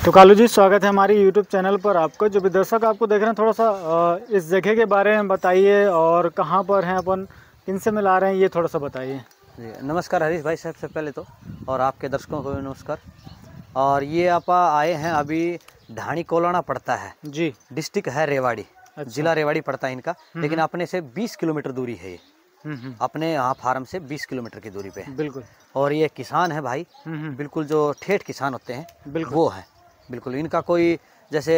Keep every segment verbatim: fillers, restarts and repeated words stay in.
तो कालू जी, स्वागत है हमारी यूट्यूब चैनल पर। आपको जो भी दर्शक आपको देख रहे हैं, थोड़ा सा इस जगह के बारे में बताइए और कहाँ पर हैं अपन, किन से मिला रहे हैं, ये थोड़ा सा बताइए। जी नमस्कार हरीश भाई, सबसे पहले तो और आपके दर्शकों को भी नमस्कार। और ये आप आए हैं अभी ढाणी कोलाना पड़ता है जी, डिस्ट्रिक्ट है रेवाड़ी। अच्छा। जिला रेवाड़ी पड़ता है इनका, लेकिन अपने से बीस किलोमीटर दूरी है ये। हम्म अपने यहाँ फार्म से बीस किलोमीटर की दूरी पे है। बिल्कुल। और ये किसान है भाई, हम्म बिल्कुल जो ठेठ किसान होते हैं बिल्कुल वो है। बिल्कुल इनका कोई जैसे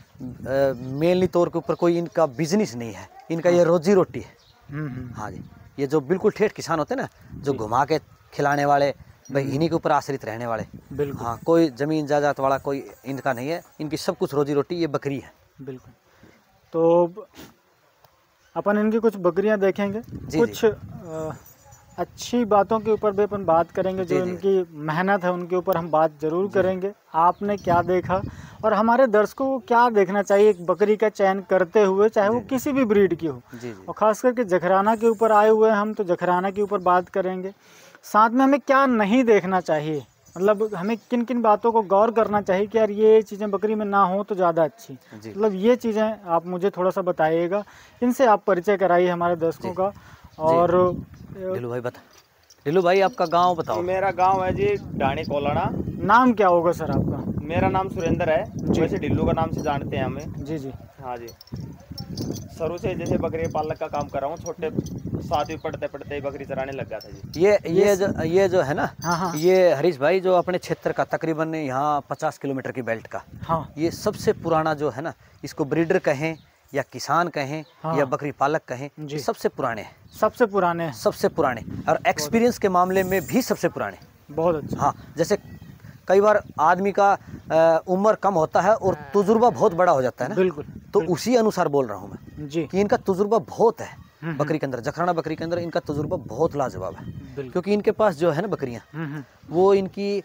मेनली तौर के ऊपर कोई इनका बिजनेस नहीं है, इनका ये रोजी रोटी है। हम्म हाँ जी, ये जो बिल्कुल ठेठ किसान होते हैं ना, जो घुमा के खिलाने वाले, भाई इन्हीं के ऊपर आश्रित रहने वाले। बिल्कुल। हाँ, कोई ज़मीन जायदाद वाला कोई इनका नहीं है, इनकी सब कुछ रोजी रोटी ये बकरी है। बिल्कुल। तो अपन इनकी कुछ बकरियां देखेंगे, जी, कुछ जी। आ, अच्छी बातों के ऊपर भी अपन बात करेंगे, जो जी, जी। इनकी मेहनत है उनके ऊपर हम बात जरूर करेंगे। आपने क्या देखा और हमारे दर्शकों को क्या देखना चाहिए एक बकरी का चयन करते हुए, चाहे वो किसी भी ब्रीड की हो। जी, जी। और ख़ास करके जखराना के ऊपर आए हुए हैं हम, तो जखराना के ऊपर बात करेंगे। साथ में हमें क्या नहीं देखना चाहिए, मतलब हमें किन किन बातों को गौर करना चाहिए कि यार ये चीज़ें बकरी में ना हो तो ज़्यादा अच्छी, मतलब ये चीज़ें आप मुझे थोड़ा सा बताइएगा। इनसे आप परिचय कराइए हमारे दर्शकों का। और ढिल्लू भाई बता, ढिल्लू भाई आपका गांव बताओ। मेरा गांव है जी ढाणी कोलाना। नाम क्या होगा सर आपका? मेरा नाम सुरेंद्र है, वैसे ढिल्लू का नाम से जानते हैं हमें। जी जी। हाँ जी, शुरू से जैसे बकरी पालक का काम कर रहा हूँ, छोटे सातवीं पढ़ते पढ़ते ही बकरी चराने लग गया था जी। ये ये जो ये जो है ना, हाँ हाँ ये हरीश भाई जो अपने क्षेत्र का तकरीबन यहाँ पचास किलोमीटर की बेल्ट का, हाँ, ये सबसे पुराना जो है ना, इसको ब्रीडर कहें या किसान कहें हाँ, या बकरी पालक कहें, जी। ये सबसे पुराने हैं। सबसे पुराने हैं। सबसे पुराने और एक्सपीरियंस के मामले में भी सबसे पुराने। बहुत अच्छा। हाँ, जैसे कई बार आदमी का अ, उम्र कम होता है और तजुर्बा बहुत बड़ा हो जाता है ना, बिल्कुल। तो उसी अनुसार बोल रहा हूँ मैं जी, कि इनका तजुर्बा बहुत है बकरी के अंदर। जखराना बकरी के अंदर इनका तजुर्बा बहुत लाजवाब है, बिल्कुल। क्योंकि इनके पास जो है ना बकरियाँ, हम्म हम्म, वो इनकी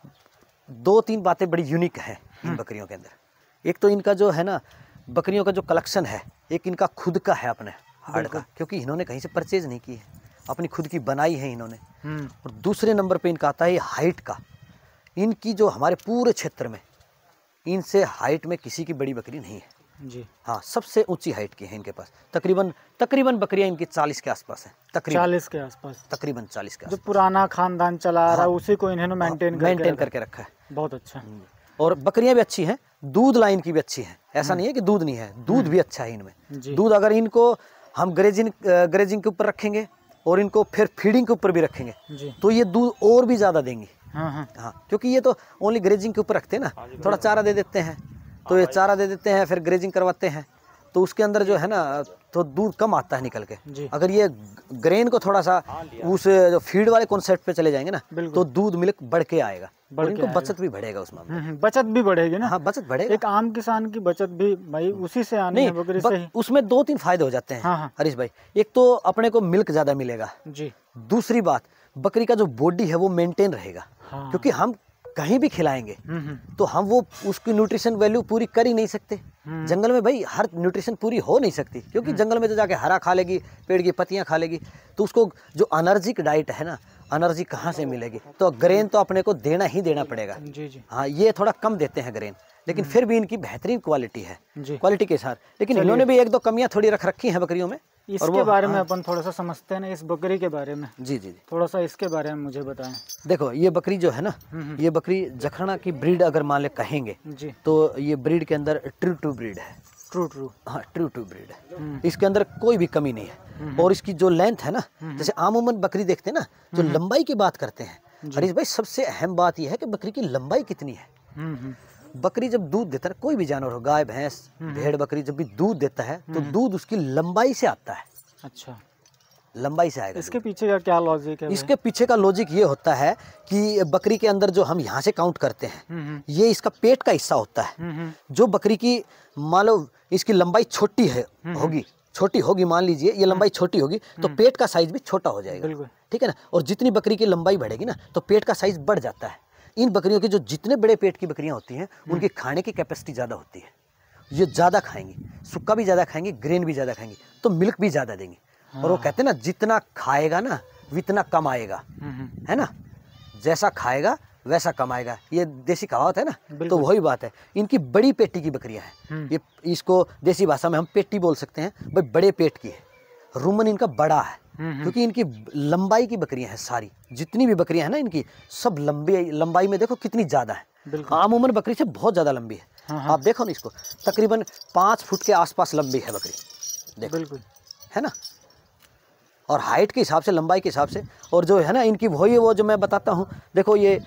दो तीन बातें बड़ी यूनिक है इन बकरियों के अंदर। एक तो इनका जो है ना बकरियों का जो कलेक्शन है, एक इनका खुद का है अपने हार्ड का, क्योंकि इन्होंने कहीं से परचेज नहीं की है, अपनी खुद की बनाई है इन्होंने। हम्म, और दूसरे नंबर पे इनका आता है हाइट का। इनकी जो हमारे पूरे क्षेत्र में, इनसे हाइट में किसी की बड़ी बकरी नहीं है जी। हाँ, सबसे ऊंची हाइट की है इनके पास। तकरीबन तकरीबन बकरियां इनकी चालीस के आसपास हैं, तकरीबन चालीस के आसपास। तकरीबन चालीस के जो आसपास पुराना खानदान चला आ रहा है, उसी को इन्होंने मेंटेन करके मेंटेन रखा। करके रखा है। बहुत अच्छा। और बकरियां भी अच्छी हैं, दूध लाइन की भी अच्छी है, ऐसा नहीं है कि दूध नहीं है, दूध भी अच्छा है इनमें। जी। दूध अगर इनको हम ग्रेजिंग ग्रेजिंग के ऊपर रखेंगे और इनको फिर फीडिंग के ऊपर भी रखेंगे, जी। तो ये दूध और भी ज़्यादा देंगी। हाँ हाँ, हाँ, क्योंकि ये तो ओनली ग्रेजिंग के ऊपर रखते हैं ना, थोड़ा चारा दे देते हैं, तो ये चारा दे देते हैं, फिर ग्रेजिंग करवाते हैं, तो उसके अंदर जो है ना तो दूध कम आता है निकल के। जी। अगर ये ग्रेन को थोड़ा सा उस जो फीड वाले कॉन्सेप्ट पे चले जाएंगे ना, तो दूध मिल्क बढ़ के आएगा और इनको बचत भी बढ़ेगा उसमें। हम्म, बचत भी बढ़ेगी ना। हाँ, बचत बढ़ेगा। एक आम किसान की बचत भी भाई उसी से आनी है, बकरी से ही। उसमें दो तीन फायदे हो जाते हैं हाँ हाँ, हरीश भाई। एक तो अपने को मिल्क ज़्यादा मिलेगा, जी। दूसरी बात बकरी का जो बॉडी है वो मेंटेन रहेगा, हाँ। क्योंकि हम कहीं भी खिलाएंगे हम्म हम्म, तो हम वो उसकी न्यूट्रिशन वैल्यू पूरी कर ही नहीं सकते। जंगल में भाई हर न्यूट्रिशन पूरी हो नहीं सकती, क्योंकि जंगल में तो जाके हरा खा लेगी, पेड़ की पत्तियां खा लेगी, तो उसको जो एनर्जिक डाइट है ना, एनर्जी कहाँ से मिलेगी? तो ग्रेन तो अपने को देना ही देना पड़ेगा। जी जी हाँ, ये थोड़ा कम देते हैं ग्रेन, लेकिन फिर भी इनकी बेहतरीन क्वालिटी है, जी। क्वालिटी के साथ। लेकिन इन्होंने भी एक दो कमियां थोड़ी रख रखी हैं बकरियों में। इसके बारे में अपन थोड़ा सा समझते हैं ना, इस बकरी के बारे में। जी जी जी, थोड़ा सा इसके बारे में मुझे बताएं। देखो ये बकरी जो है ना, ये बकरी जखराना की ब्रीड अगर मान ले कहेंगे, जी। तो ये ब्रीड के अंदर ट्रू टू ब्रीड है। ट्रू ट्रू हाँ, ट्रू टू ब्रीड है, इसके अंदर कोई भी कमी नहीं है। और इसकी जो लेंथ है ना, जैसे आमूमन बकरी देखते हैं ना, जो लंबाई की बात करते हैं हरीश भाई, सबसे अहम बात यह है कि बकरी की लंबाई कितनी है। हम्म हम्म, बकरी जब दूध देता है, कोई भी जानवर हो, गाय भैंस भेड़ बकरी, जब भी दूध देता है तो दूध उसकी लंबाई से आता है। अच्छा, लंबाई से आएगा। इसके पीछे का क्या लॉजिक है? इसके पीछे का लॉजिक ये होता है कि बकरी के अंदर जो हम यहाँ से काउंट करते हैं, ये इसका पेट का हिस्सा होता है। जो बकरी की मान लो इसकी लंबाई छोटी है होगी, छोटी होगी, मान लीजिए ये लंबाई छोटी होगी, तो पेट का साइज भी छोटा हो जाएगा, बिल्कुल। ठीक है ना। और जितनी बकरी की लंबाई बढ़ेगी ना, तो पेट का साइज बढ़ जाता है। इन बकरियों की जो जितने बड़े पेट की बकरियां होती हैं, उनकी खाने की कैपेसिटी ज़्यादा होती है। ये ज़्यादा खाएंगी, सुक्का भी ज़्यादा खाएंगी, ग्रेन भी ज़्यादा खाएंगी, तो मिल्क भी ज़्यादा देंगी। और वो कहते हैं ना, जितना खाएगा ना उतना कम आएगा, है ना। जैसा खाएगा वैसा कमाएगा, ये देसी कहावत है ना। तो वही बात है, इनकी बड़ी पेटी की बकरियां हैं, ये इसको देसी भाषा में हम पेटी बोल सकते हैं भाई, बड़े पेट की है। रुमन इनका बड़ा है क्योंकि इनकी लंबाई की बकरियां हैं सारी, जितनी भी बकरियां हैं ना इनकी सब लंबी लंबाई में देखो कितनी ज़्यादा है, आम उम्र बकरी से बहुत ज़्यादा लंबी है। हाँ हाँ। आप देखो ना इसको, तकरीबन पाँच फुट के आसपास लंबी है बकरी, देखो बिल्कुल है ना। और हाइट के हिसाब से, लंबाई के हिसाब से, और जो है ना इनकी वही वो जो मैं बताता हूँ, देखो ये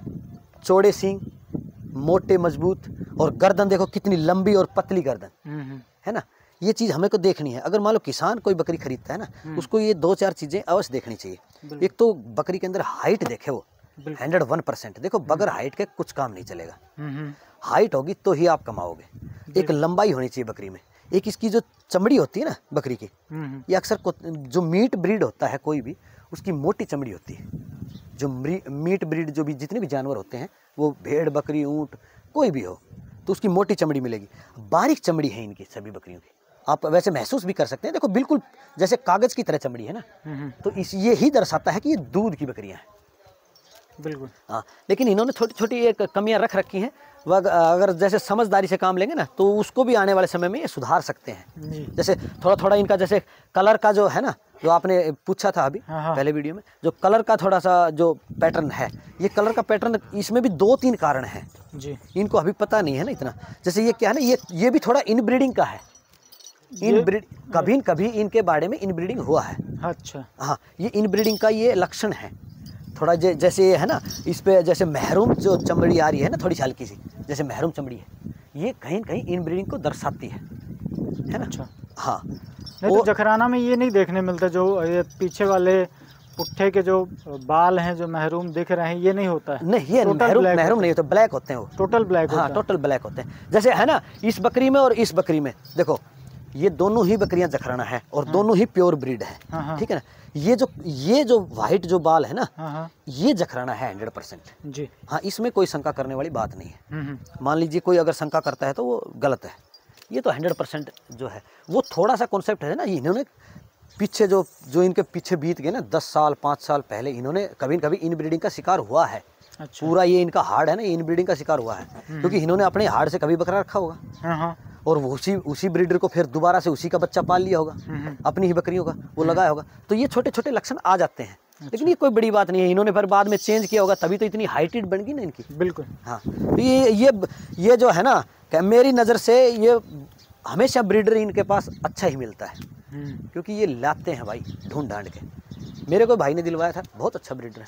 चौड़े सींग, मोटे मजबूत, और गर्दन देखो कितनी लंबी और पतली गर्दन है ना। ये चीज़ हमें को देखनी है। अगर मान लो किसान कोई बकरी खरीदता है ना, उसको ये दो चार चीज़ें अवश्य देखनी चाहिए। एक तो बकरी के अंदर हाइट देखे वो हंड्रेड वन परसेंट। देखो बगैर हाइट के कुछ काम नहीं चलेगा, हाइट होगी तो ही आप कमाओगे। एक लंबाई होनी चाहिए बकरी में, एक इसकी जो चमड़ी होती है ना बकरी की, ये अक्सर जो मीट ब्रीड होता है कोई भी, उसकी मोटी चमड़ी होती है। जो मीट ब्रीड जो भी जितने भी जानवर होते हैं, वो भेड़ बकरी ऊँट कोई भी हो, तो उसकी मोटी चमड़ी मिलेगी। बारीक चमड़ी है इनकी सभी बकरियों की, आप वैसे महसूस भी कर सकते हैं। देखो बिल्कुल जैसे कागज की तरह चमड़ी है ना, तो इस ये ही दर्शाता है कि ये दूध की बकरियां हैं बिल्कुल। हाँ, लेकिन इन्होंने छोटी छोटी एक कमियां रख रखी हैं, वह अगर जैसे समझदारी से काम लेंगे ना, तो उसको भी आने वाले समय में ये सुधार सकते हैं। जैसे थोड़ा थोड़ा इनका जैसे कलर का जो है ना, जो आपने पूछा था अभी हाँ हाँ। पहले वीडियो में, जो कलर का थोड़ा सा जो पैटर्न है, ये कलर का पैटर्न, इसमें भी दो तीन कारण हैं जी, इनको अभी पता नहीं है ना इतना। जैसे ये क्या है ना, ये ये भी थोड़ा इनब्रीडिंग का है, इनब्रीड कभी न कभी इनके बारे में इनब्रीडिंग हुआ है। अच्छा हाँ, ये इनब्रीडिंग का ये लक्षण है थोड़ा। जैसे ये है ना, इस पे जैसे महरूम जो चमड़ी आ रही है ना, थोड़ी सी हल्की सी जैसे महरूम चमड़ी है, ये कहीं कहीं इनब्रीडिंग को दर्शाती है, है ना। अच्छा हाँ, नहीं तो जखराना में ये नहीं देखने मिलता, जो ये पीछे वाले पुट्ठे के जो बाल हैं जो महरूम दिख रहे हैं, ये नहीं होता है। नहीं, ये महरूम महरूम नहीं होता, ब्लैक होते हैं वो, टोटल ब्लैक। हाँ, टोटल ब्लैक होते हैं। जैसे है ना, इस बकरी में और इस बकरी में देखो, ये दोनों ही बकरियां जखराना है और हाँ। दोनों ही प्योर ब्रीड है, हाँ। ठीक है ना। ये जो ये जो वाइट जो बाल है ना, हाँ। ये जखराना है हंड्रेड परसेंट जी। हाँ, इसमें कोई शंका करने वाली बात नहीं है। मान लीजिए कोई अगर शंका करता है तो वो गलत है, ये तो हंड्रेड परसेंट जो है वो थोड़ा सा कॉन्सेप्ट है ना। इन्होंने पीछे जो जो इनके पीछे बीत गए ना, दस साल पाँच साल पहले इन्होंने कभी न कभी इनब्रीडिंग का शिकार हुआ है। अच्छा। पूरा ये इनका हार्ड है ना, इनब्रीडिंग का शिकार हुआ है, क्योंकि इन्होंने अपने हार्ड से कभी बकरा रखा होगा और उसी उसी ब्रीडर को फिर दोबारा से उसी का बच्चा पाल लिया होगा, अपनी ही बकरियों का वो लगाया होगा, तो ये छोटे छोटे लक्षण आ जाते हैं। अच्छा। लेकिन ये कोई बड़ी बात नहीं है, इन्होंने फिर बाद में चेंज किया होगा, तभी तो इतनी हाइटेड बन गई ना इनकी। बिल्कुल हाँ, तो ये ये ये जो है ना, मेरी नज़र से ये हमेशा ब्रीडर इनके पास अच्छा ही मिलता है, क्योंकि ये लाते हैं भाई ढूंढ ढांड के। मेरे को भाई ने दिलवाया था, बहुत अच्छा ब्रीडर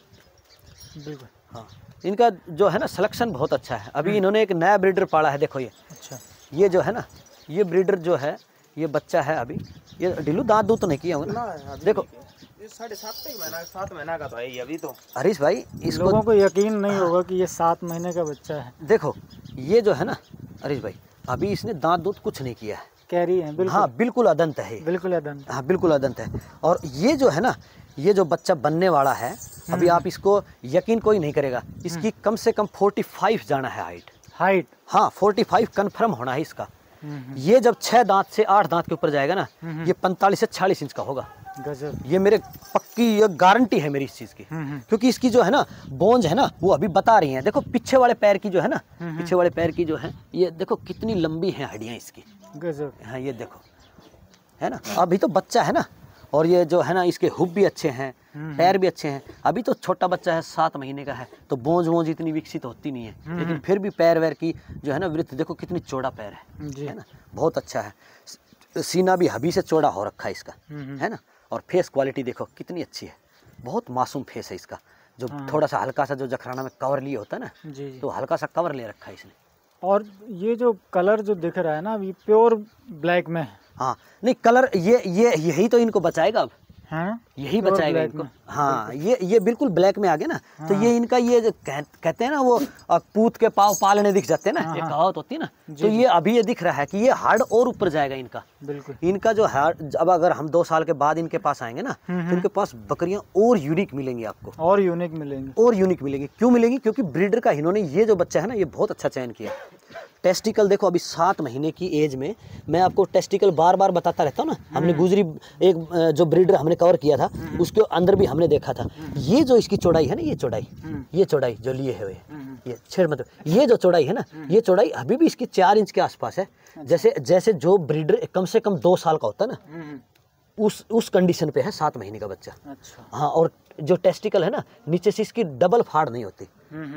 है बिल्कुल। हाँ, इनका जो है ना सिलेक्शन बहुत अच्छा है। अभी इन्होंने एक नया ब्रीडर पाला है, देखो ये। अच्छा। ये जो है ना, ये ब्रीडर जो है, ये बच्चा है अभी, ये ढिल्लू दांत दूध तो नहीं किया होगा ना, देखो ये साढ़े सात महीना सात महीना का तो है ये अभी तो। हरीश भाई, इसको लोगों को यकीन नहीं होगा कि ये सात महीने का बच्चा है। देखो ये जो है ना हरीश भाई, अभी इसने दांत दूध कुछ नहीं किया है, कैरी है बिल्कुल। हाँ बिल्कुल अदंत है, बिल्कुल अदंत। हाँ बिल्कुल अदंत है। और ये जो है ना, ये जो बच्चा बनने वाला है अभी, आप इसको यकीन कोई नहीं करेगा, इसकी कम से कम पैंतालीस जाना है हाइट। हाइट हाँ, पैंतालीस कंफर्म होना है इसका। ये जब छह दांत से आठ दांत के ऊपर जाएगा ना, ये पैंतालीस से छियालीस इंच का होगा। गजब। ये मेरे पक्की ये गारंटी है मेरी इस चीज़ की, क्योंकि इसकी जो है ना बोन्स है ना, वो अभी बता रही हैं। देखो पीछे वाले पैर की जो है ना, पीछे वाले पैर की जो है, ये देखो कितनी लंबी हैं हड्डियाँ इसकी। गजब। हाँ, ये देखो है ना, अभी तो बच्चा है ना, और ये जो है ना इसके हुब भी अच्छे हैं, पैर भी अच्छे हैं। अभी तो छोटा बच्चा है, सात महीने का है, तो बोंज वोंज इतनी विकसित होती नहीं है, लेकिन फिर भी पैर वैर की जो है ना वृत्त देखो कितनी चौड़ा पैर है, है ना, बहुत अच्छा है। सीना भी हबी से चौड़ा हो रखा है इसका, है ना। और फेस क्वालिटी देखो कितनी अच्छी है, बहुत मासूम फेस है इसका। जो थोड़ा सा हल्का सा जो जखराना में कवर लिए होता है ना, जी जी। तो हल्का सा कवर ले रखा है इसने। और ये जो कलर जो दिख रहा है ना, ये प्योर ब्लैक में है। हाँ, नहीं कलर ये ये यही तो इनको बचाएगा अब, हाँ? यही बचाएगा इनको। हाँ, ये ये बिल्कुल ब्लैक में आ गया ना, हाँ। तो ये इनका ये जो कह, कहते हैं ना वो पूत के पाव पालने दिख जाते हैं ना, हाँ, ये कहावत होती है ना, तो ये अभी ये दिख रहा है कि ये हार्ड और ऊपर जाएगा इनका। बिल्कुल। इनका जो हार्ड, अब अगर हम दो साल के बाद इनके पास आएंगे ना, तो इनके पास बकरियां और यूनिक मिलेंगी आपको, और यूनिक मिलेंगी, और यूनिक मिलेंगी। क्यों मिलेंगी? क्योंकि ब्रीडर का इन्होंने ये जो बच्चा है ना, ये बहुत अच्छा चयन किया। टेस्टिकल देखो अभी सात महीने की एज में, मैं आपको टेस्टिकल बार बार बताता रहता हूँ ना, हमने गुजरी एक अ, जो ब्रीडर हमने कवर किया था उसके अंदर भी हमने देखा था। ये जो इसकी चौड़ाई है ना, ये चौड़ाई ये चौड़ाई जो लिए है ये ये छेड़ मतलब ये जो चौड़ाई है ना, ये चौड़ाई अभी भी इसकी चार इंच के आसपास है। जैसे जैसे जो ब्रीडर कम से कम दो साल का होता है ना, उस उस कंडीशन पे है सात महीने का बच्चा। अच्छा। हाँ, और जो टेस्टिकल है ना, नीचे से इसकी डबल फाड़ नहीं होती,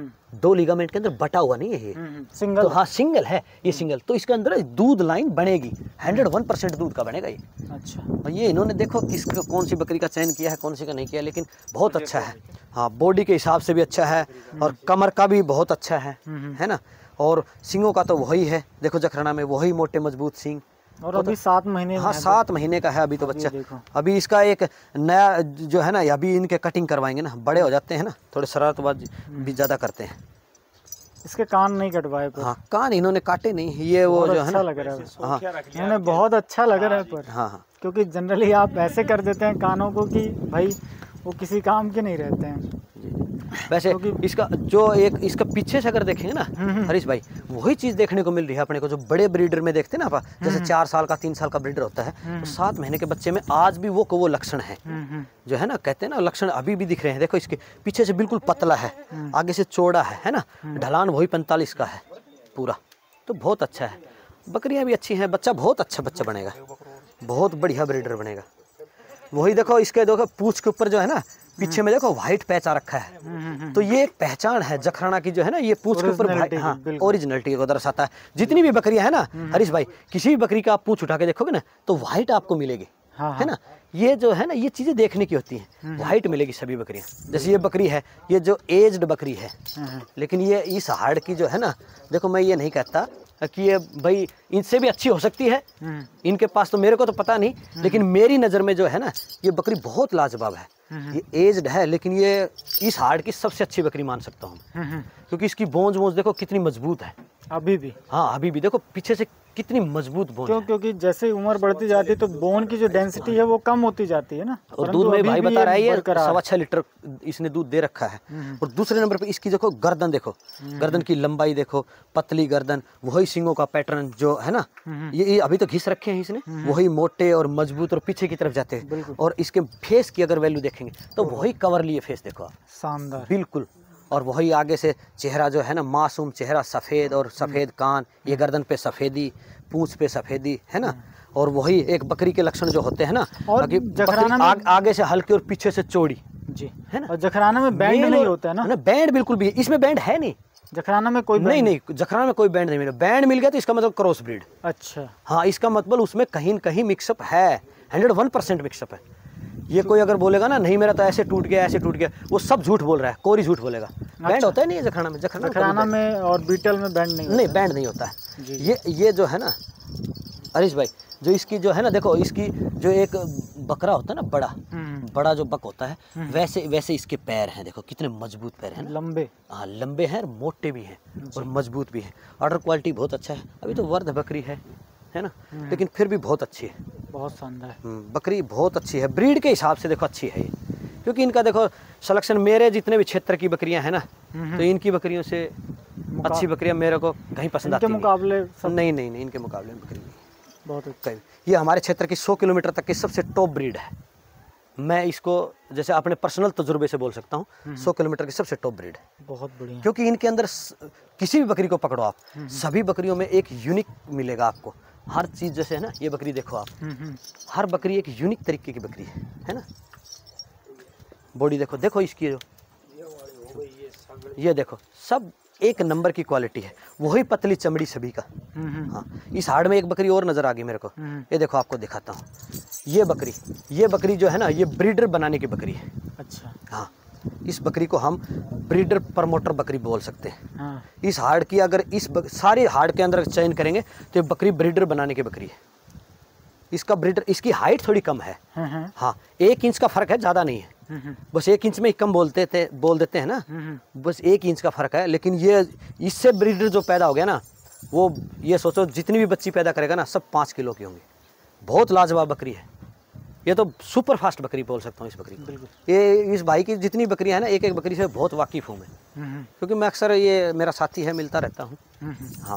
दो लिगामेंट के अंदर बटा हुआ नहीं है ये, सिंगल। तो हाँ सिंगल है ये सिंगल। तो इसके अंदर दूध लाइन बनेगी, हंड्रेड वन परसेंट दूध का बनेगा ये। अच्छा। और ये इन्होंने देखो किस कौन सी बकरी का चयन किया है, कौन सी का नहीं किया, लेकिन बहुत अच्छा है। हाँ, बॉडी के हिसाब से भी अच्छा है और कमर का भी बहुत अच्छा है, है ना। और सींगों का तो वही है, देखो जखराना में वही मोटे मजबूत सींग। और अभी सात महीने हाँ, सात महीने का है अभी तो अभी बच्चा। देखो। अभी इसका एक नया जो है ना, अभी इनके कटिंग करवाएंगे ना, बड़े हो जाते हैं ना, थोड़े शरारतबाज भी ज़्यादा करते हैं। इसके कान नहीं कटवाए पर। हाँ, कान इन्होंने काटे नहीं, ये वो जो है अच्छा ना। लग रहा है। हाँ इन्होंने बहुत अच्छा लग रहा है पर, हाँ हाँ क्योंकि जनरली आप ऐसे कर देते हैं कानों को कि भाई वो किसी काम के नहीं रहते हैं। वैसे क्योंकि- इसका जो एक इसका पीछे से अगर देखेंगे ना हरीश भाई, वही चीज़ देखने को मिल रही है अपने को जो बड़े ब्रीडर में देखते हैं ना आप, जैसे चार साल का तीन साल का ब्रीडर होता है, तो सात महीने के बच्चे में आज भी वो को वो लक्षण है जो है ना, कहते हैं ना लक्षण अभी भी दिख रहे हैं। देखो इसके पीछे से बिल्कुल पतला है, आगे से चौड़ा है है ना, ढलान वही पैंतालीस का है पूरा, तो बहुत अच्छा है। बकरियां भी अच्छी हैं, बच्चा बहुत अच्छा बच्चा बनेगा, बहुत बढ़िया ब्रीडर बनेगा। वही देखो इसके देखो पूंछ के ऊपर जो है ना, पीछे में देखो व्हाइट पैच आ रखा है, तो ये एक पहचान है जखराना की जो है ना, ये पूंछ के ऊपर व्हाइट, हाँ ओरिजिनलिटी को दर्शाता है। जितनी भी बकरियां है ना हरीश भाई, किसी भी बकरी का आप पूंछ उठा के देखोगे ना तो व्हाइट आपको मिलेगी, है ना। ये जो है ना, ये चीजें देखने की होती हैं, व्हाइट मिलेगी सभी बकरियां। जैसे ये बकरी है, ये जो एज्ड बकरी है, लेकिन ये इस हार्ड की जो है ना, देखो मैं ये नहीं कहता कि ये भाई इनसे भी अच्छी हो सकती है, इनके पास तो मेरे को तो पता नहीं, लेकिन मेरी नज़र में जो है ना, ये बकरी बहुत लाजवाब है। ये एज्ड है, लेकिन ये इस हार्ड की सबसे अच्छी बकरी मान सकता हूँ, क्योंकि इसकी बोंज वोंज देखो कितनी मजबूत है अभी भी। हाँ अभी भी देखो पीछे से कितनी मजबूत बोन क्यों? क्योंकि जैसे उम्र बढ़ती जाती है तो बोन की जो डेंसिटी है वो कम होती जाती है ना। और दूध में भाई बता रहा है ये सवा छह लीटर इसने दूध दे रखा है। और दूसरे नंबर पे इसकी देखो गर्दन, देखो गर्दन की लंबाई देखो, पतली गर्दन, वही सींगों का पैटर्न जो है ना, ये, ये अभी तो घिस रखे हैं इसने, वही मोटे और मजबूत और पीछे की तरफ जाते हैं। और इसके फेस की अगर वैल्यू देखेंगे तो वही कवर लिए फेस देखो आप, शानदार बिल्कुल। और वही आगे से चेहरा जो है ना, मासूम चेहरा, सफ़ेद और सफ़ेद कान, ये गर्दन पे सफ़ेदी, पूंछ पे सफ़ेदी, है ना। और वही एक बकरी के लक्षण जो होते हैं ना, और बकरी जखराना में आग, आगे से हल्की और पीछे से चौड़ी, जी है ना। और जखराना में बैंड नहीं होता है ना, ना बैंड बिल्कुल भी, इसमें बैंड है नहीं, जखराना में कोई नहीं नहीं जखराना में कोई बैंड नहीं मिला। बैंड मिल गया तो इसका मतलब क्रॉस ब्रीड। अच्छा हाँ, इसका मतलब उसमें कहीं न कहीं मिक्सअप है, हंड्रेड वन परसेंट मिक्सअप है। ये कोई अगर बोलेगा ना नहीं मेरा तो ऐसे टूट गया ऐसे टूट गया, वो सब झूठ बोल रहा है, कोरी झूठ बोलेगा। बैंड होता है नहीं है जखराना में, जखराना जखराना में और बीटल में बैंड नहीं नहीं बैंड नहीं होता है। ये ये जो है ना हरीश भाई, जो इसकी जो है ना, देखो इसकी जो एक बकरा होता है ना, बड़ा बड़ा जो बक होता है, वैसे वैसे इसके पैर हैं, देखो कितने मजबूत पैर हैं ना, लंबे, हाँ लंबे हैं, मोटे भी हैं और मजबूत भी हैं। ऑर्डर क्वालिटी बहुत अच्छा है। अभी तो वर्ध बकरी है है ना, लेकिन फिर भी बहुत अच्छी है, बहुत शानदार बकरी बहुत अच्छी है। ब्रीड के हिसाब से देखो अच्छी है ये, क्योंकि इनका देखो सिलेक्शन, मेरे जितने भी क्षेत्र की बकरियां हैं ना, तो इनकी बकरियों से अच्छी बकरियां मेरे को कहीं पसंद आती इनके मुकाबले सब नहीं नहीं नहीं इनके मुकाबले में बकरी नहीं बहुत अच्छा। ये हमारे क्षेत्र की सौ किलोमीटर तक की सबसे टॉप ब्रीड है। मैं इसको जैसे अपने पर्सनल तजुर्बे से बोल सकता हूँ, सौ किलोमीटर की सबसे टॉप ब्रीड है। बहुत बढ़िया, क्योंकि इनके अंदर किसी भी बकरी को पकड़ो आप, सभी बकरियों में एक यूनिक मिलेगा आपको हर चीज़। जैसे है ना, ये बकरी देखो आप, हर बकरी एक यूनिक तरीके की बकरी है, है ना। बॉडी देखो, देखो इसकी जो ये देखो, सब एक नंबर की क्वालिटी है, वही पतली चमड़ी सभी का। हाँ, इस हाड़ में एक बकरी और नजर आ गई मेरे को, ये देखो आपको दिखाता हूँ। ये बकरी ये बकरी जो है ना, ये ब्रीडर बनाने की बकरी है। अच्छा हाँ, इस बकरी को हम ब्रीडर प्रमोटर बकरी बोल सकते हैं। हाँ। इस हाड़ की अगर इस बक, सारी हाड़ के अंदर चयन करेंगे तो ये बकरी ब्रीडर बनाने की बकरी है। इसका ब्रीडर, इसकी हाइट थोड़ी कम है, हाँ एक इंच का फर्क है, ज़्यादा नहीं है, बस एक इंच में ही कम बोलते थे बोल देते हैं ना, बस एक इंच का फर्क है। लेकिन ये इससे ब्रीडर जो पैदा हो गया ना, वो ये सोचो जितनी भी बच्ची पैदा करेगा ना, सब पाँच किलो की होंगी। बहुत लाजवाब बकरी है ये, तो सुपर फास्ट बकरी बोल सकता हूँ इस बकरी को। ये इस भाई की जितनी बकरियाँ हैं ना, एक एक बकरी से बहुत वाकिफ़ हूँ मैं, क्योंकि मैं अक्सर, ये मेरा साथी है, मिलता रहता हूँ। हाँ,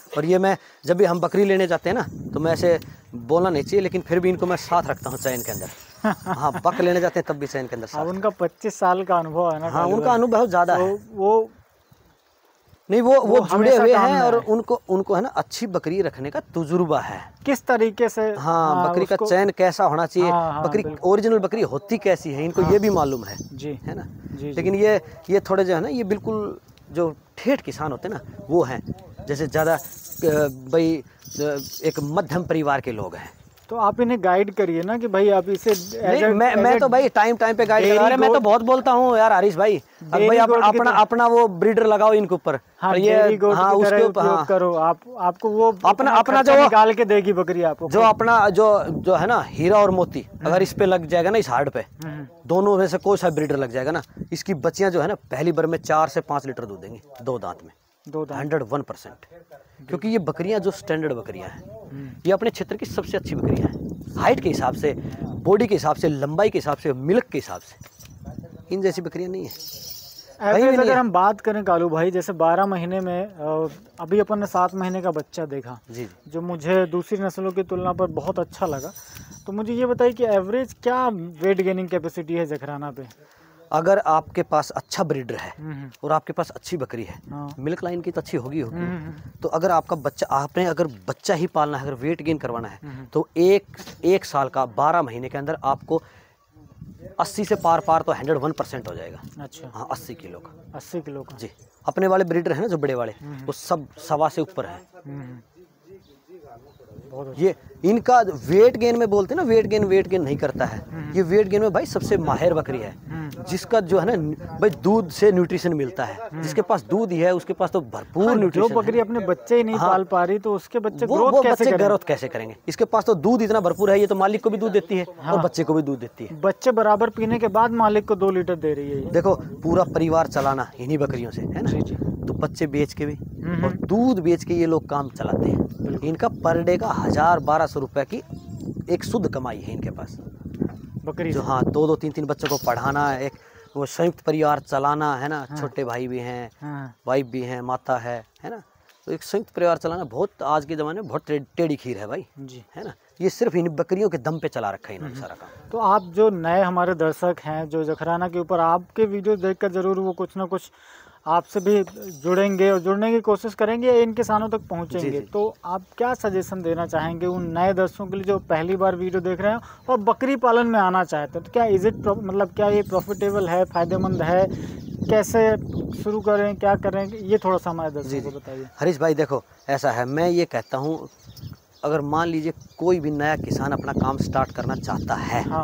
और ये मैं जब भी हम बकरी लेने जाते हैं ना तो मैं ऐसे बोलना नहीं चाहिए, लेकिन फिर भी इनको मैं साथ रखता हूँ चैन के अंदर। हाँ, बक लेने जाते हैं तब भी चैन के अंदर साथ। अब उनका पच्चीस साल का अनुभव है ना। हाँ, उनका अनुभव बहुत ज़्यादा है। वो नहीं, वो वो जुड़े हुए हैं और है। उनको उनको है ना अच्छी बकरी रखने का तजुर्बा है, किस तरीके से। हाँ, हाँ बकरी का चयन कैसा होना चाहिए, हाँ, हाँ, बकरी ओरिजिनल बकरी होती कैसी है, इनको हाँ, ये भी मालूम है जी, है ना जी, लेकिन जी। ये ये थोड़े जो है ना, ये बिल्कुल जो ठेठ किसान होते हैं ना वो हैं, जैसे ज़्यादा भाई एक मध्यम परिवार के लोग हैं। तो आप इन्हें गाइड करिए ना कि भाई आप इसे नहीं, मैं मैं तो भाई टाइम टाइम पे गाइड करा रहा, मैं तो बहुत बोलता हूँ यार हरीश भाई। अब भाई अपना अपना अपना वो ब्रीडर लगाओ इनके ऊपर। हाँ, ये हाँ उसके ऊपर हाँ करो आप, आपको वो अपना अपना जो निकाल के देगी बकरी आपको, जो अपना जो जो है ना हीरा और मोती, अगर इस पे लग जाएगा ना, इस हार्ड पे दोनों में से कोई सा ब्रीडर लग जाएगा ना, इसकी बच्चियां जो है ना पहली बार में चार से पाँच लीटर दूध देंगी, दो दांत में, दो दांत हंड्रेड वन परसेंट। क्योंकि ये बकरियां जो स्टैंडर्ड बकरियां हैं, ये अपने क्षेत्र की सबसे अच्छी बकरियां हैं, हाइट के हिसाब से, बॉडी के हिसाब से, लंबाई के हिसाब से, मिल्क के हिसाब से इन जैसी बकरियां नहीं है। एवरेज अगर हम बात करें कालू भाई, जैसे बारह महीने में अभी अपन ने सात महीने का बच्चा देखा जी, जो मुझे दूसरी नस्लों की तुलना पर बहुत अच्छा लगा, तो मुझे ये बताइए कि एवरेज क्या वेट गेनिंग कैपेसिटी है जखराना पे? अगर आपके पास अच्छा ब्रीडर है और आपके पास अच्छी बकरी है, हाँ। मिल्क लाइन की तो अच्छी होगी होगी तो अगर आपका बच्चा, आपने अगर बच्चा ही पालना है, अगर वेट गेन करवाना है तो एक एक साल का बारह महीने के अंदर आपको अस्सी से पार पार तो हंड्रेड वन परसेंट हो जाएगा। अच्छा, हाँ, अस्सी किलो का। अस्सी किलो का जी, अपने वाले ब्रीडर है ना जो बड़े वाले, वो सब सवा से ऊपर है। ये इनका वेट गेन में बोलते हैं ना, वेट गेन वेट गेन नहीं करता है, ये वेट गेन में भाई सबसे माहिर बकरी है, जिसका जो है ना भाई दूध से न्यूट्रिशन मिलता है, जिसके पास दूध ही है उसके पास तो भरपूर हाँ, न्यूट्रिशन। जो बकरी अपने बच्चे ही नहीं हाँ, पाल पा रही तो उसके बच्चे वो, ग्रोथ वो कैसे बच्चे करेंगे? ग्रोथ कैसे करेंगे? इसके पास तो दूध इतना भरपूर है, ये तो मालिक को भी दूध देती है हाँ। और बच्चे को भी दूध देती है। बच्चे बराबर पीने के बाद मालिक को दो लीटर दे रही है ये। देखो, पूरा परिवार चलाना इन्हीं बकरियों से है ना, जी, जी। तो बच्चे बेच के भी और दूध बेच के ये लोग काम चलाते हैं। इनका पर डे का हजार बारह सौ रुपए की एक शुद्ध कमाई है इनके पास बकरी जो, हाँ, दो दो तीन तीन बच्चों को पढ़ाना, एक वो संयुक्त परिवार चलाना है ना, छोटे भाई भी हैं, हाँ। वाइफ भी हैं, माता है है ना, तो एक संयुक्त परिवार चलाना बहुत आज के ज़माने में बहुत टे, टेढ़ी खीर है भाई जी, है ना। ये सिर्फ इन बकरियों के दम पे चला रखा है इन्होंने सारा काम। तो आप जो नए हमारे दर्शक हैं जो जखराना के ऊपर आपके वीडियो देखकर ज़रूर वो कुछ ना कुछ आपसे भी जुड़ेंगे और जुड़ने की कोशिश करेंगे, इन किसानों तक पहुंचेंगे, जी, जी। तो आप क्या सजेशन देना चाहेंगे उन नए दर्शकों के लिए जो पहली बार वीडियो देख रहे हैं और बकरी पालन में आना चाहते हैं? तो क्या इज इट मतलब क्या ये प्रॉफिटेबल है, फ़ायदेमंद है, कैसे शुरू करें, क्या करें, ये थोड़ा सा हमारे दर्शकों को बताइए। हरीश भाई देखो, ऐसा है, मैं ये कहता हूँ अगर मान लीजिए कोई भी नया किसान अपना काम स्टार्ट करना चाहता है, हाँ,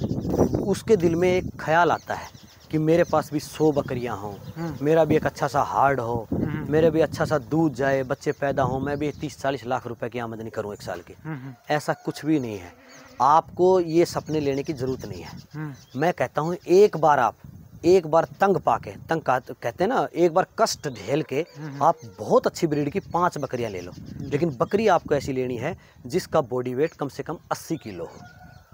उसके दिल में एक ख्याल आता है कि मेरे पास भी सौ बकरियां हों, मेरा भी एक अच्छा सा हार्ड हो, मेरे भी अच्छा सा दूध जाए, बच्चे पैदा हों, मैं भी तीस चालीस लाख रुपए की आमदनी करूं एक साल की। ऐसा कुछ भी नहीं है, आपको ये सपने लेने की ज़रूरत नहीं है। मैं कहता हूँ एक बार आप एक बार तंग पाके, तंग कहते हैं ना, एक बार कष्ट झेल के आप बहुत अच्छी ब्रीड की पांच बकरियां ले लो, लेकिन बकरी आपको ऐसी लेनी है जिसका बॉडी वेट कम से कम अस्सी किलो हो,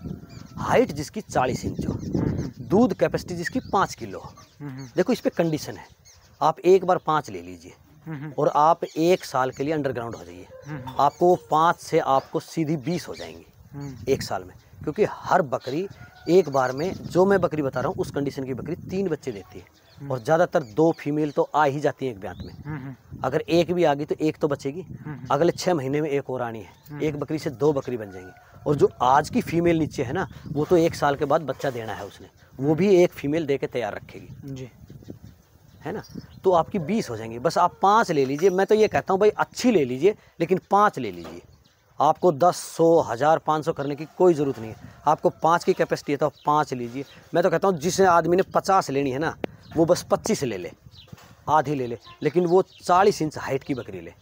हाइट जिसकी चालीस इंच हो, दूध कैपेसिटी जिसकी पाँच किलो हो। देखो इस पे कंडीशन है, आप एक बार पाँच ले लीजिए और आप एक साल के लिए अंडरग्राउंड हो जाइए, आपको पाँच से आपको सीधी बीस हो जाएंगी एक साल में, क्योंकि हर बकरी एक बार में, जो मैं बकरी बता रहा हूँ उस कंडीशन की बकरी तीन बच्चे देती है और ज़्यादातर दो फीमेल तो आ ही जाती हैं एक ब्यात में। अगर एक भी आ गई तो एक तो बचेगी, अगले छः महीने में एक और आनी है, एक बकरी से दो बकरी बन जाएंगी। और जो आज की फीमेल नीचे है ना, वो तो एक साल के बाद बच्चा देना है उसने, वो भी एक फीमेल दे के तैयार रखेगी जी, है ना। तो आपकी बीस हो जाएंगी, बस आप पाँच ले लीजिए। मैं तो ये कहता हूँ भाई अच्छी ले लीजिए, लेकिन पाँच ले लीजिए, आपको दस सौ हज़ार पाँच सौ करने की कोई ज़रूरत नहीं है। आपको पाँच की कैपेसिटी है तो आप पाँच लीजिए। मैं तो कहता हूँ जिस आदमी ने पचास लेनी है ना, वो बस पच्चीस ले ले, आधी ले ले, लेकिन वो चालीस इंच हाइट की बकरी ले,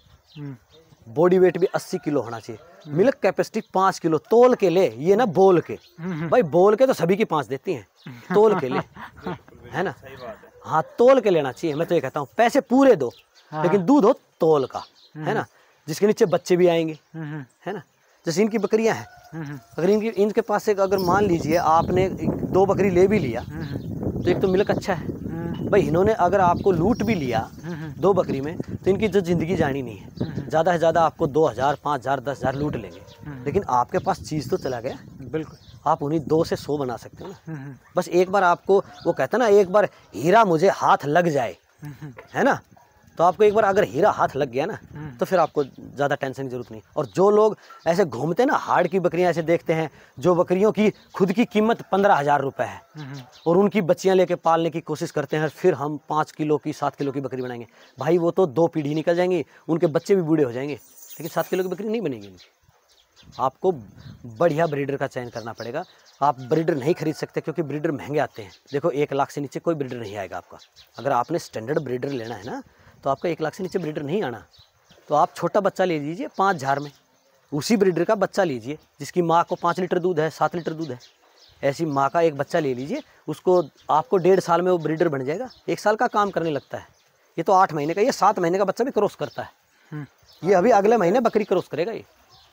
बॉडी वेट भी अस्सी किलो होना चाहिए, मिल्क कैपेसिटी पाँच किलो, तोल के ले, ये ना बोल के। भाई बोल के तो सभी की पाँच देती हैं, तोल के ले, है ना। हाँ, तोल के लेना चाहिए। मैं तो ये कहता हूँ पैसे पूरे दो, लेकिन दूध हो तोल का, है ना, जिसके नीचे बच्चे भी आएंगे, है ना। जैसे इनकी बकरियां हैं, अगर इनकी इनके पास से अगर मान लीजिए आपने दो बकरी ले भी लिया तो एक तो मिल्क अच्छा है भाई, इन्होंने अगर आपको लूट भी लिया दो बकरी में तो इनकी जो ज़िंदगी जानी नहीं है, ज़्यादा से ज़्यादा आपको दो हज़ार पाँच हज़ार दस हज़ार लूट लेंगे, लेकिन आपके पास चीज़ तो चला गया। बिल्कुल, आप उन्हीं दो से सौ बना सकते हो ना। बस एक बार आपको, वो कहता है ना, एक बार हीरा मुझे हाथ लग जाए, है ना, तो आपको एक बार अगर हीरा हाथ लग गया ना, तो फिर आपको ज़्यादा टेंशन की जरूरत नहीं। और जो लोग ऐसे घूमते हैं ना, हाड़ की बकरियां ऐसे देखते हैं, जो बकरियों की खुद की कीमत पंद्रह हज़ार रुपये है और उनकी बच्चियां लेके पालने की कोशिश करते हैं, फिर हम पाँच किलो की सात किलो की बकरी बनाएंगे। भाई वो तो दो पीढ़ी निकल जाएंगी, उनके बच्चे भी बूढ़े हो जाएंगे, लेकिन सात किलो की बकरी नहीं बनेगी उनकी। आपको बढ़िया ब्रीडर का चयन करना पड़ेगा। आप ब्रीडर नहीं खरीद सकते क्योंकि ब्रीडर महंगे आते हैं। देखो, एक लाख से नीचे कोई ब्रीडर नहीं आएगा आपका। अगर आपने स्टैंडर्ड ब्रीडर लेना है ना, तो आपका एक लाख से नीचे ब्रीडर नहीं आना। तो आप छोटा बच्चा ले लीजिए पाँच हज़ार में, उसी ब्रीडर का बच्चा लीजिए जिसकी माँ को पाँच लीटर दूध है, सात लीटर दूध है, ऐसी माँ का एक बच्चा ले लीजिए। उसको आपको डेढ़ साल में वो ब्रीडर बन जाएगा। एक साल का काम करने लगता है, ये तो आठ महीने का, ये सात महीने का बच्चा भी क्रॉस करता है। ये अभी अगले महीने बकरी क्रॉस करेगा, ये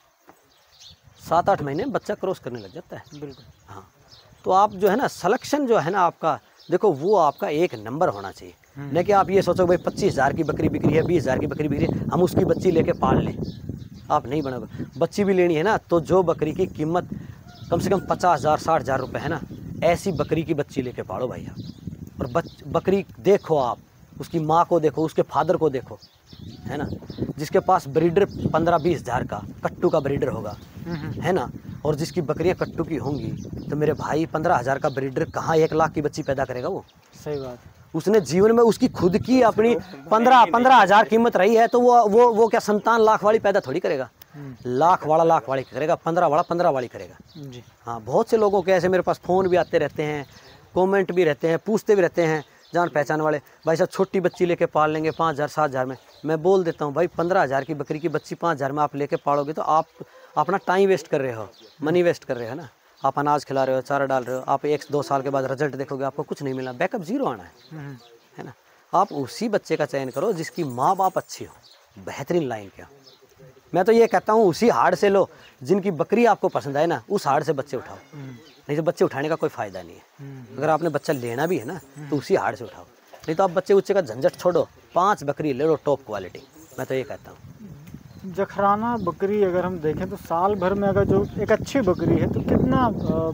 सात आठ महीने बच्चा क्रॉस करने लग जाता है। बिल्कुल, हाँ, तो आप जो है ना, सिलेक्शन जो है ना आपका, देखो वो आपका एक नंबर होना चाहिए। नहीं कि आप ये सोचो भाई पच्चीस हज़ार की बकरी बिक्री है, बीस हज़ार की बकरी बिक्री है, हम उसकी बच्ची लेके पाल लें। आप नहीं बनोगे। बच्ची भी लेनी है ना, तो जो बकरी की कीमत कम से कम पचास हज़ार साठ हज़ार रुपये है ना, ऐसी बकरी की बच्ची लेके पालो भाई आप। और बच बकरी देखो, आप उसकी माँ को देखो, उसके फादर को देखो, है ना, जिसके पास ब्रीडर पंद्रह बीस हज़ार का कट्टू का ब्रीडर होगा, है ना, और जिसकी बकरियां कट्टू की होंगी, तो मेरे भाई पंद्रह हज़ार का ब्रीडर कहाँ एक लाख की बच्ची पैदा करेगा वो। सही बात। उसने जीवन में उसकी खुद की अपनी पंद्रह पंद्रह हज़ार कीमत रही है, तो वो वो वो क्या संतान लाख वाली पैदा थोड़ी करेगा। लाख वाला लाख वाली करेगा, पंद्रह वाला पंद्रह वाली करेगा जी। हाँ, बहुत से लोगों के ऐसे मेरे पास फ़ोन भी आते रहते हैं, कमेंट भी रहते हैं, पूछते भी रहते हैं जान पहचान वाले, भाई साहब छोटी बच्ची लेके पाल लेंगे पाँच हज़ार सात हज़ार में। मैं बोल देता हूँ भाई, पंद्रह हज़ार की बकरी की बच्ची पाँच हज़ार में आप लेके पालोगे तो आप अपना टाइम वेस्ट कर रहे हो, मनी वेस्ट कर रहे हो ना। आप अनाज खिला रहे हो, चारा डाल रहे हो, आप एक दो साल के बाद रिजल्ट देखोगे आपको कुछ नहीं मिला, बैकअप जीरो आना है, है ना। आप उसी बच्चे का चयन करो जिसकी माँ बाप अच्छी हो, बेहतरीन लाइन के हो। मैं तो ये कहता हूँ उसी हाड़ से लो, जिनकी बकरी आपको पसंद आए ना, उस हाड़ से बच्चे उठाओ, नहीं तो बच्चे उठाने का कोई फ़ायदा नहीं है। अगर आपने बच्चा लेना भी है ना, तो उसी हाड़ से उठाओ, नहीं तो आप बच्चे उच्चे का झंझट छोड़ो, पांच बकरी ले लो टॉप क्वालिटी। मैं तो ये कहता हूँ। जखराना बकरी अगर हम देखें तो साल भर में अगर जो एक अच्छी बकरी है तो कितना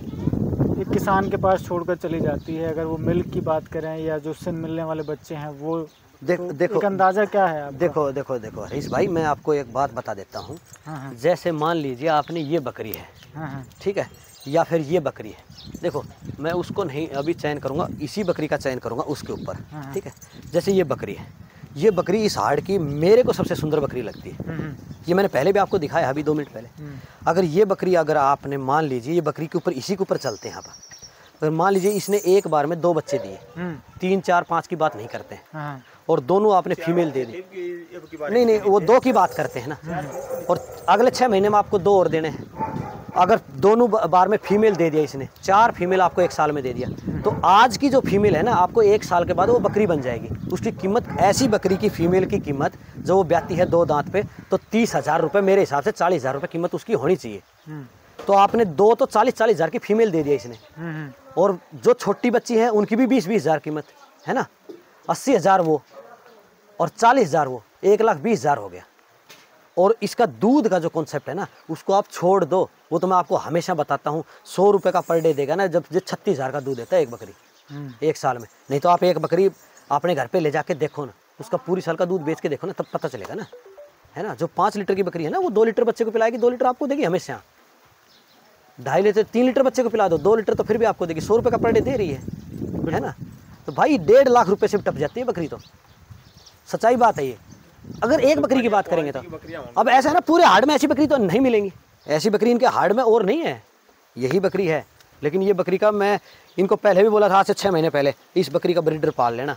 एक किसान के पास छोड़कर चली जाती है, अगर वो मिल्क की बात करें या जो उससे मिलने वाले बच्चे हैं वो, देख, तो देखो एक अंदाज़ा क्या है आपका? देखो देखो देखो हरीश भाई, मैं आपको एक बात बता देता हूँ। हाँ हाँ जैसे मान लीजिए आपने ये बकरी है, हाँ हाँ ठीक है, या फिर ये बकरी है, देखो मैं उसको नहीं अभी चयन करूँगा, इसी बकरी का चयन करूँगा उसके ऊपर, ठीक है। जैसे ये बकरी है, ये बकरी इस हाड़ की मेरे को सबसे सुंदर बकरी लगती है। ये मैंने पहले भी आपको दिखाया अभी दो मिनट पहले। अगर ये बकरी, अगर आपने मान लीजिए ये बकरी के ऊपर, इसी के ऊपर चलते हैं आप, अगर मान लीजिए इसने एक बार में दो बच्चे दिए, तीन चार पाँच की बात नहीं करते हैं, और दोनों आपने फीमेल दे दी, नहीं नहीं वो दो की बात करते हैं ना, और अगले छः महीने में आपको दो और देने हैं। अगर दोनों बार में फीमेल दे दिया इसने, चार फीमेल आपको एक साल में दे दिया, तो आज की जो फीमेल है ना, आपको एक साल के बाद वो बकरी बन जाएगी। उसकी कीमत, ऐसी बकरी की फीमेल की कीमत जो वो ब्याती है दो दांत पे, तो तीस हज़ार रुपये मेरे हिसाब से चालीस हज़ार रुपये कीमत उसकी होनी चाहिए। तो आपने दो तो चालीस चालीस हज़ार की फीमेल दे दिया इसने, और जो छोटी बच्ची है उनकी भी बीस बीस हज़ार कीमत है ना, अस्सी हज़ार वो और चालीस हज़ार वो, एक लाख बीस हज़ार हो गया। और इसका दूध का जो कॉन्सेप्ट है ना, उसको आप छोड़ दो, वो तो मैं आपको हमेशा बताता हूँ, सौ रुपये का पर डे देगा ना, जब जो छत्तीस हज़ार का दूध देता है एक बकरी एक साल में। नहीं तो आप एक बकरी अपने घर पे ले जाके देखो ना, उसका पूरी साल का दूध बेच के देखो ना, तब पता चलेगा ना, है ना। जो पाँच लीटर की बकरी है ना, वो दो लीटर बच्चे को पिलाएगी, दो लीटर आपको देगी हमेशा। ढाई लीटर तीन लीटर बच्चे को पिला दो, दो लीटर तो फिर भी आपको देगी, सौ रुपये का पर डे दे रही है, है ना। तो भाई डेढ़ लाख रुपये से टप जाती है बकरी, तो सच्चाई बात है ये। अगर एक बकरी की बात करेंगे तो अब ऐसा है ना, पूरे हाड़ में ऐसी बकरी तो नहीं मिलेंगी, ऐसी बकरी इनके हाड़ में और नहीं है, यही बकरी है। लेकिन ये बकरी का मैं इनको पहले भी बोला था, आज से छः महीने पहले, इस बकरी का ब्रीडर पाल लेना,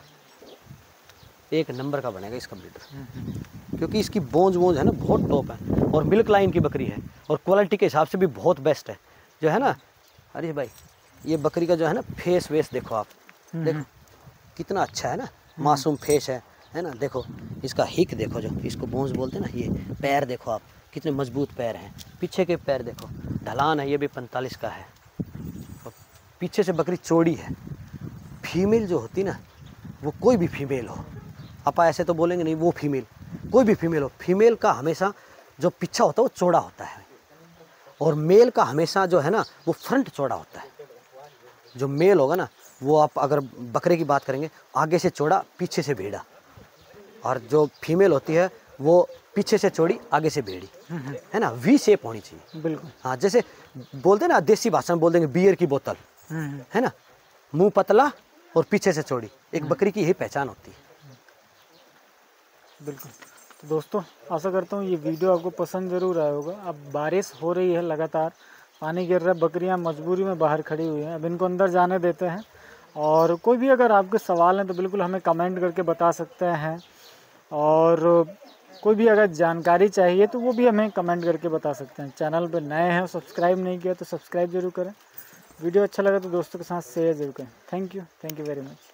एक नंबर का बनेगा इसका ब्रीडर, क्योंकि इसकी बोंज बोंज है ना बहुत टॉप है, और मिल्क लाइन की बकरी है, और क्वालिटी के हिसाब से भी बहुत बेस्ट है, जो है ना। अरे भाई ये बकरी का जो है ना फेस वेस देखो आप, देखो कितना अच्छा है ना, मासूम फेस है, है ना। देखो इसका हिक देखो, जो इसको बोंज बोलते हैं ना, ये पैर देखो आप, कितने मजबूत पैर हैं, पीछे के पैर देखो, ढलान है, ये भी पैंतालीस का है, और पीछे से बकरी चौड़ी है। फीमेल जो होती ना, वो कोई भी फीमेल हो, आप ऐसे तो बोलेंगे नहीं वो फीमेल, कोई भी फीमेल हो, फीमेल का हमेशा जो पीछा होता है वो चौड़ा होता है, और मेल का हमेशा जो है ना वो फ्रंट चौड़ा होता है। जो मेल होगा ना वो, आप अगर बकरे की बात करेंगे, आगे से चौड़ा पीछे से भेड़ा, और जो फीमेल होती है वो पीछे से चौड़ी आगे से भेड़ी, है ना, वी शेप होनी चाहिए। बिल्कुल। हाँ, जैसे बोलते हैं ना देसी भाषा में बोल देंगे बियर की बोतल, है ना, मुंह पतला और पीछे से चौड़ी, एक बकरी की यही पहचान होती है। बिल्कुल। तो दोस्तों आशा करता हूँ ये वीडियो आपको पसंद ज़रूर आया होगा। अब बारिश हो रही है, लगातार पानी गिर रहा है, बकरियाँ मजबूरी में बाहर खड़ी हुई हैं। अब इनको अंदर जाने देते हैं, और कोई भी अगर आपके सवाल हैं तो बिल्कुल हमें कमेंट करके बता सकते हैं, और कोई भी अगर जानकारी चाहिए तो वो भी हमें कमेंट करके बता सकते हैं। चैनल पर नए हैं, सब्सक्राइब नहीं किया तो सब्सक्राइब जरूर करें। वीडियो अच्छा लगा तो दोस्तों के साथ शेयर जरूर करें। Thank you, thank you very much.